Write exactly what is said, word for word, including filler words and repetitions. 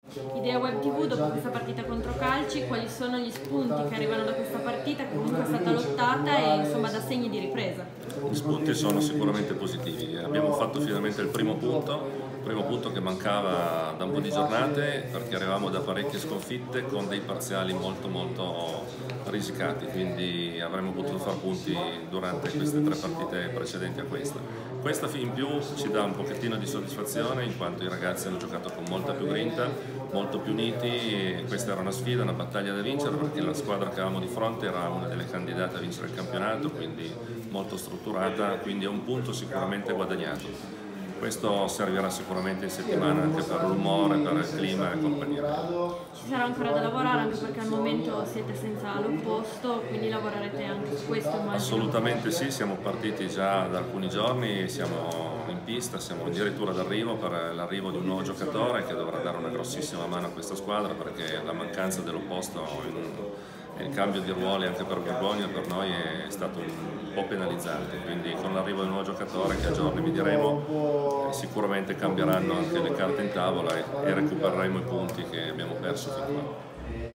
Idea Web tivù, dopo questa partita contro Calci, quali sono gli spunti che arrivano da questa partita, che comunque è stata lottata e insomma dà segni di ripresa? Gli spunti sono sicuramente positivi, abbiamo fatto finalmente il primo punto, il primo punto che mancava da un po' di giornate perché arrivavamo da parecchie sconfitte con dei parziali molto molto risicati, quindi avremmo potuto fare punti durante queste tre partite precedenti a questa. Questa in più ci dà un pochettino di soddisfazione in quanto i ragazzi hanno giocato con molta più grinta, molto più uniti e questa era una sfida, una battaglia da vincere perché la squadra che avevamo di fronte era una delle candidate a vincere il campionato, quindi molto strutturata, quindi è un punto sicuramente guadagnato. Questo servirà sicuramente in settimana anche per l'umore, per il clima e compagnia. Ci sarà ancora da lavorare anche perché al momento siete senza l'opposto, quindi lavorerete anche su questo, immagino. Assolutamente sì, siamo partiti già da alcuni giorni, siamo in pista, siamo addirittura d'arrivo per l'arrivo di un nuovo giocatore che dovrà dare una grossissima mano a questa squadra perché la mancanza dell'opposto e il cambio di ruoli anche per Borgogna per noi è stato un po' penalizzante, quindi con l'arrivo del nuovo giocatore che a giorni vi diremo sicuramente cambieranno anche le carte in tavola e recupereremo i punti che abbiamo perso fin qua.